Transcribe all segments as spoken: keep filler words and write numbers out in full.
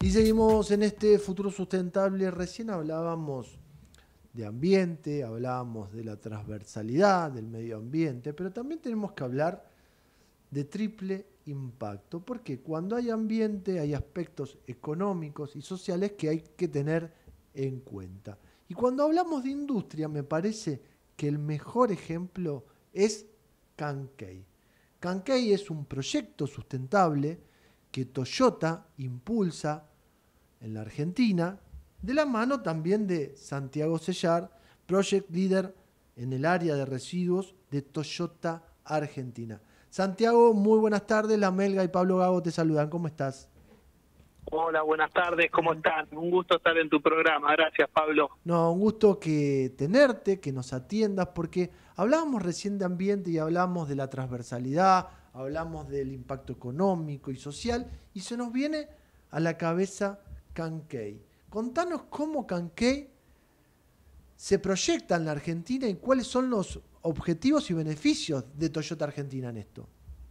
Y seguimos en este futuro sustentable. Recién hablábamos de ambiente, hablábamos de la transversalidad del medio ambiente, pero también tenemos que hablar de triple impacto, porque cuando hay ambiente hay aspectos económicos y sociales que hay que tener en cuenta. Y cuando hablamos de industria, me parece que el mejor ejemplo es CANCAI. CANCAI es un proyecto sustentable que Toyota impulsa en la Argentina, de la mano también de Santiago Sellar, Project Leader en el área de residuos de Toyota Argentina. Santiago, muy buenas tardes. La Melga y Pablo Gago te saludan. ¿Cómo estás? Hola, buenas tardes. ¿Cómo están? Un gusto estar en tu programa. Gracias, Pablo. No, un gusto que tenerte, que nos atiendas, porque hablábamos recién de ambiente y hablamos de la transversalidad, hablamos del impacto económico y social, y se nos viene a la cabeza CANCAI. Contanos cómo CANCAI se proyecta en la Argentina y cuáles son los objetivos y beneficios de Toyota Argentina en esto.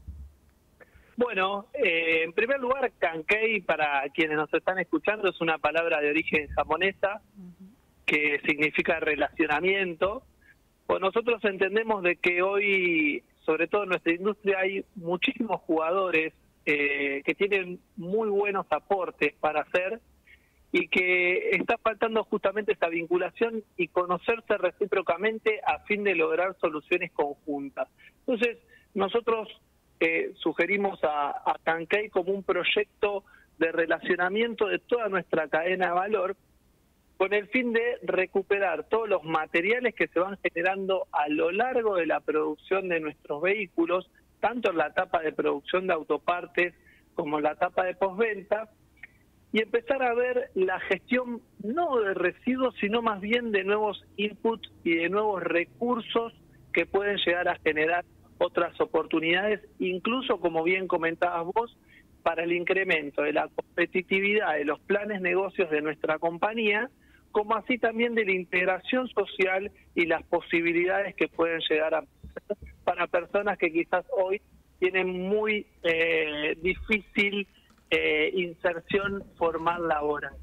Bueno, eh, en primer lugar, CANCAI, para quienes nos están escuchando, es una palabra de origen japonesa que significa relacionamiento. Pues nosotros entendemos de que hoy, sobre todo en nuestra industria, hay muchísimos jugadores eh, que tienen muy buenos aportes para hacer y que está faltando justamente esa vinculación y conocerse recíprocamente a fin de lograr soluciones conjuntas. Entonces, nosotros eh, sugerimos a, a CANCAI como un proyecto de relacionamiento de toda nuestra cadena de valor con el fin de recuperar todos los materiales que se van generando a lo largo de la producción de nuestros vehículos, tanto en la etapa de producción de autopartes como en la etapa de postventa, y empezar a ver la gestión no de residuos, sino más bien de nuevos inputs y de nuevos recursos que pueden llegar a generar otras oportunidades, incluso, como bien comentabas vos, para el incremento de la competitividad de los planes negocios de nuestra compañía, como así también de la integración social y las posibilidades que pueden llegar a para personas que quizás hoy tienen muy eh, difícil Eh, inserción formal laboral.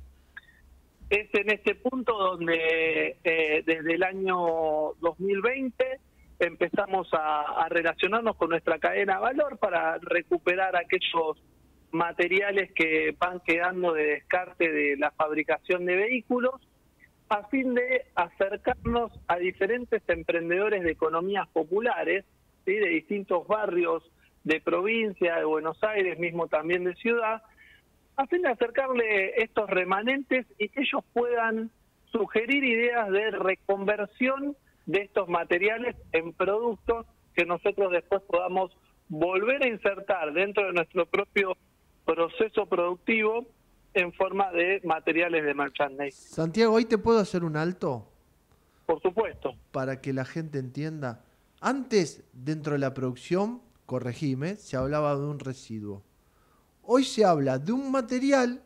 Es en este punto donde eh, desde el año dos mil veinte empezamos a, a relacionarnos con nuestra cadena de valor para recuperar aquellos materiales que van quedando de descarte de la fabricación de vehículos, a fin de acercarnos a diferentes emprendedores de economías populares, ¿sí?, de distintos barrios de provincia, de Buenos Aires, mismo también de ciudad, a fin de acercarle estos remanentes y que ellos puedan sugerir ideas de reconversión de estos materiales en productos que nosotros después podamos volver a insertar dentro de nuestro propio proceso productivo en forma de materiales de merchandising. Santiago, ¿ahí te puedo hacer un alto? Por supuesto. Para que la gente entienda. Antes, dentro de la producción, corregime, se hablaba de un residuo. Hoy se habla de un material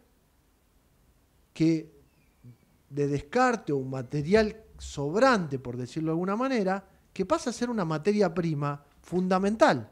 que de descarte o un material sobrante, por decirlo de alguna manera, que pasa a ser una materia prima fundamental.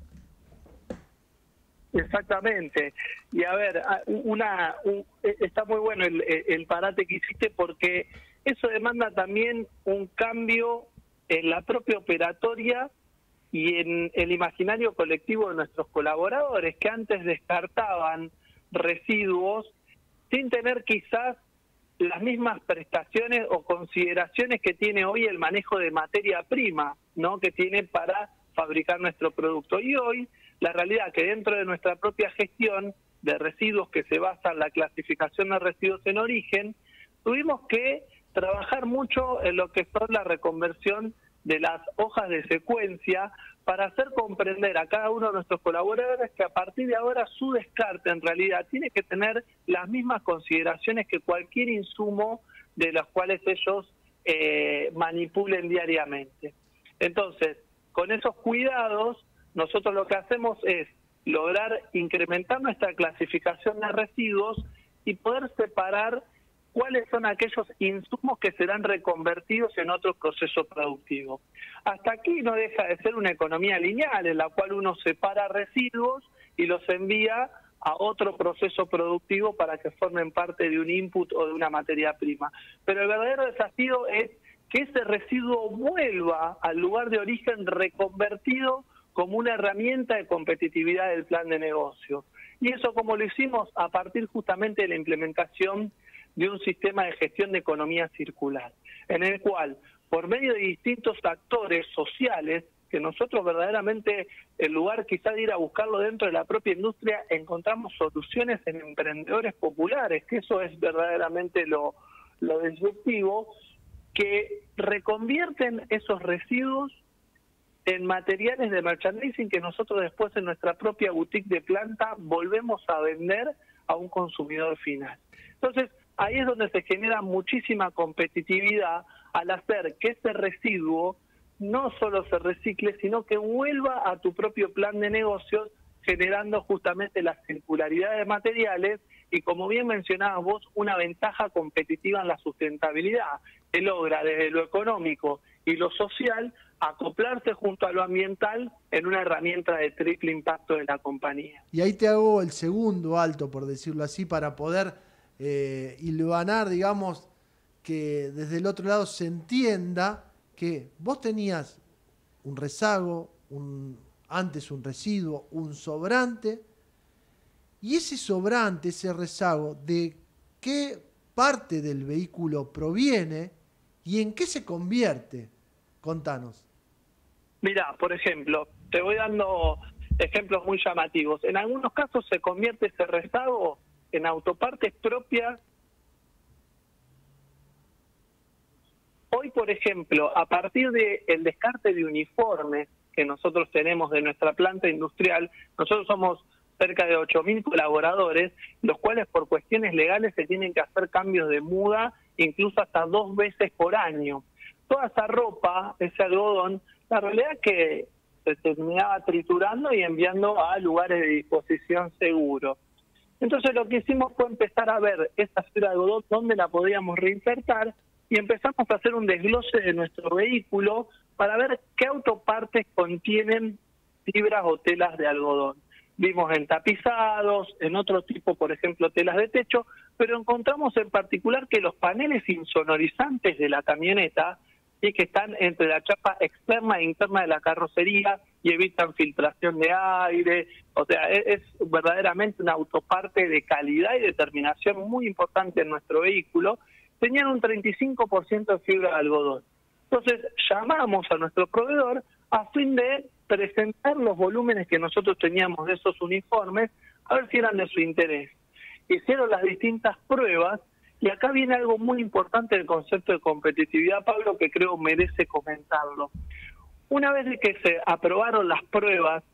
Exactamente. Y a ver, una, un, está muy bueno el, el parate que hiciste, porque eso demanda también un cambio en la propia operatoria y en el imaginario colectivo de nuestros colaboradores, que antes descartaban residuos sin tener quizás las mismas prestaciones o consideraciones que tiene hoy el manejo de materia prima, ¿no?, que tiene para fabricar nuestro producto. Y hoy la realidad es que dentro de nuestra propia gestión de residuos, que se basa en la clasificación de residuos en origen, tuvimos que trabajar mucho en lo que son la reconversión de las hojas de secuencia, para hacer comprender a cada uno de nuestros colaboradores que a partir de ahora su descarte en realidad tiene que tener las mismas consideraciones que cualquier insumo de los cuales ellos eh, manipulen diariamente. Entonces, con esos cuidados, nosotros lo que hacemos es lograr incrementar nuestra clasificación de residuos y poder separar cuáles son aquellos insumos que serán reconvertidos en otro proceso productivo. Hasta aquí no deja de ser una economía lineal, en la cual uno separa residuos y los envía a otro proceso productivo para que formen parte de un input o de una materia prima. Pero el verdadero desafío es que ese residuo vuelva al lugar de origen reconvertido como una herramienta de competitividad del plan de negocio. Y eso como lo hicimos a partir justamente de la implementación de un sistema de gestión de economía circular, en el cual, por medio de distintos actores sociales, que nosotros verdaderamente, en lugar quizá de ir a buscarlo dentro de la propia industria, encontramos soluciones en emprendedores populares, que eso es verdaderamente lo, lo disruptivo, que reconvierten esos residuos en materiales de merchandising que nosotros después en nuestra propia boutique de planta volvemos a vender a un consumidor final. Entonces, ahí es donde se genera muchísima competitividad al hacer que ese residuo no solo se recicle, sino que vuelva a tu propio plan de negocios, generando justamente la circularidad de materiales y, como bien mencionabas vos, una ventaja competitiva en la sustentabilidad, que logra desde lo económico y lo social acoplarse junto a lo ambiental en una herramienta de triple impacto de la compañía. Y ahí te hago el segundo alto, por decirlo así, para poder eh, hilvanar, digamos, que desde el otro lado se entienda que vos tenías un rezago, un, antes un residuo, un sobrante, y ese sobrante, ese rezago, ¿de qué parte del vehículo proviene y en qué se convierte? Contanos. Mirá, por ejemplo, te voy dando ejemplos muy llamativos. En algunos casos se convierte ese rezago en autopartes propias. Hoy, por ejemplo, a partir del descarte de uniformes que nosotros tenemos de nuestra planta industrial, nosotros somos cerca de ocho mil colaboradores, los cuales por cuestiones legales se tienen que hacer cambios de muda, incluso hasta dos veces por año. Toda esa ropa, ese algodón, la realidad es que se terminaba triturando y enviando a lugares de disposición seguros. Entonces lo que hicimos fue empezar a ver esa fibra de algodón, dónde la podíamos reinsertar, y empezamos a hacer un desglose de nuestro vehículo para ver qué autopartes contienen fibras o telas de algodón. Vimos en tapizados, en otro tipo, por ejemplo, telas de techo, pero encontramos en particular que los paneles insonorizantes de la camioneta, y que están entre la chapa externa e interna de la carrocería y evitan filtración de aire, o sea, es, es verdaderamente una autoparte de calidad y de terminación muy importante en nuestro vehículo, tenían un treinta y cinco por ciento de fibra de algodón. Entonces llamamos a nuestro proveedor a fin de presentar los volúmenes que nosotros teníamos de esos uniformes, a ver si eran de su interés. Hicieron las distintas pruebas, y acá viene algo muy importante del concepto de competitividad, Pablo, que creo merece comentarlo. Una vez de que se aprobaron las pruebas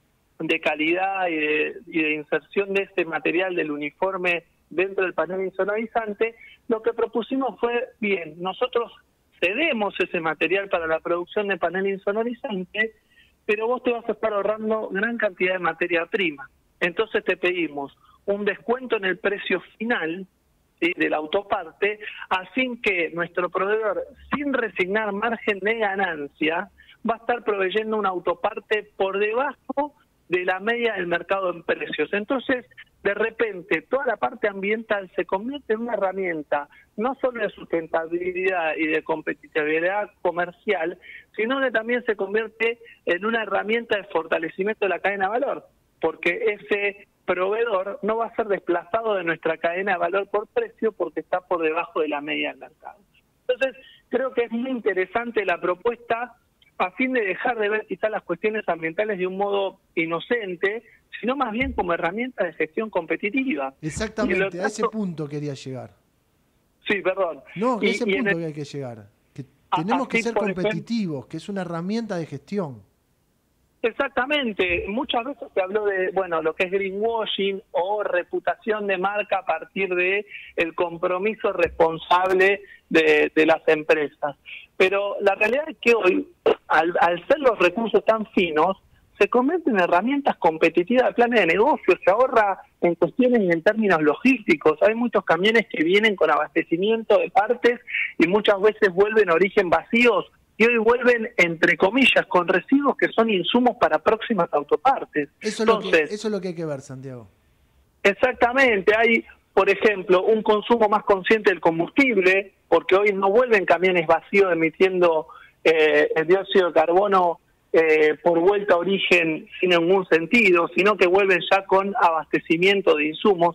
de calidad y de, y de inserción de este material del uniforme dentro del panel insonorizante, lo que propusimos fue, bien, nosotros cedemos ese material para la producción de panel insonorizante, pero vos te vas a estar ahorrando gran cantidad de materia prima. Entonces te pedimos un descuento en el precio final, ¿sí?, de la autoparte, así que nuestro proveedor, sin resignar margen de ganancia, va a estar proveyendo una autoparte por debajo de la media del mercado en precios. Entonces, de repente, toda la parte ambiental se convierte en una herramienta no solo de sustentabilidad y de competitividad comercial, sino que también se convierte en una herramienta de fortalecimiento de la cadena de valor, porque ese proveedor no va a ser desplazado de nuestra cadena de valor por precio porque está por debajo de la media del mercado. Entonces, creo que es muy interesante la propuesta a fin de dejar de ver quizás las cuestiones ambientales de un modo inocente, sino más bien como herramienta de gestión competitiva. Exactamente, a ese punto quería llegar. Sí, perdón. No, que y, ese y punto el, que hay que llegar. Que tenemos que ser competitivos, ejemplo, que es una herramienta de gestión. Exactamente, muchas veces se habló de, bueno, lo que es greenwashing o reputación de marca a partir de el compromiso responsable de, de las empresas. Pero la realidad es que hoy, al, al ser los recursos tan finos, se convierten en herramientas competitivas de planes de negocio, se ahorra en cuestiones y en términos logísticos. Hay muchos camiones que vienen con abastecimiento de partes y muchas veces vuelven a origen vacíos, y hoy vuelven, entre comillas, con residuos que son insumos para próximas autopartes. Eso es, Entonces, lo, que, eso es lo que hay que ver, Santiago. Exactamente, hay, por ejemplo, un consumo más consciente del combustible, porque hoy no vuelven camiones vacíos emitiendo eh, el dióxido de carbono eh, por vuelta a origen sin ningún sentido, sino que vuelven ya con abastecimiento de insumos.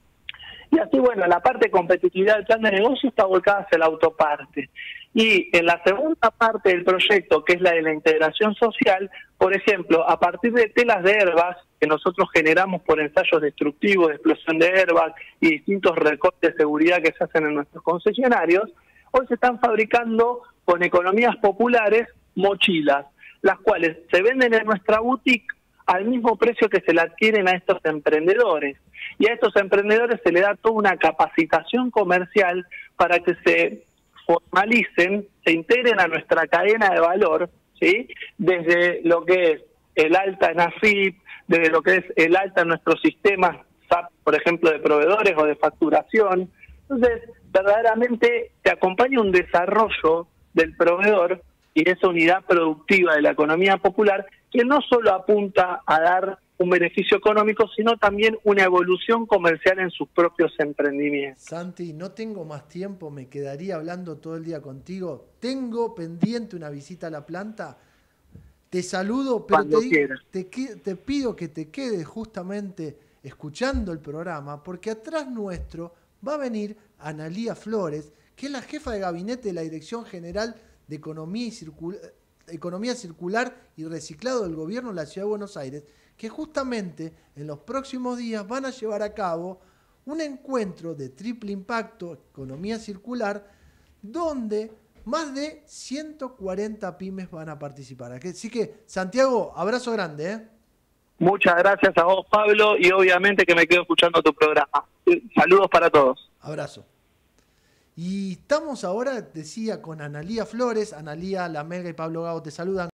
Y así, bueno, la parte de competitividad del plan de negocio está volcada hacia la autoparte. Y en la segunda parte del proyecto, que es la de la integración social, por ejemplo, a partir de telas de airbag que nosotros generamos por ensayos destructivos de explosión de airbag y distintos recortes de seguridad que se hacen en nuestros concesionarios, hoy se están fabricando con economías populares mochilas, las cuales se venden en nuestra boutique al mismo precio que se le adquieren a estos emprendedores. Y a estos emprendedores se le da toda una capacitación comercial para que se formalicen, se integren a nuestra cadena de valor, ¿sí? Desde lo que es el alta en A F I P, desde lo que es el alta en nuestros sistemas, S A P, por ejemplo, de proveedores o de facturación. Entonces, verdaderamente te acompaña un desarrollo del proveedor y de esa unidad productiva de la economía popular que no solo apunta a dar un beneficio económico, sino también una evolución comercial en sus propios emprendimientos. Santi, no tengo más tiempo, me quedaría hablando todo el día contigo. Tengo pendiente una visita a la planta. Te saludo, pero te, te, te pido que te quedes justamente escuchando el programa, porque atrás nuestro va a venir Analía Flores, que es la jefa de gabinete de la Dirección General de Economía, y Circul Economía Circular y Reciclado del Gobierno de la Ciudad de Buenos Aires, que justamente en los próximos días van a llevar a cabo un encuentro de triple impacto, economía circular, donde más de ciento cuarenta pymes van a participar. Así que, Santiago, abrazo grande, ¿eh? Muchas gracias a vos, Pablo, y obviamente que me quedo escuchando tu programa. Saludos para todos. Abrazo. Y estamos ahora, decía, con Analía Flores. Analía, La Melga y Pablo Gago te saludan.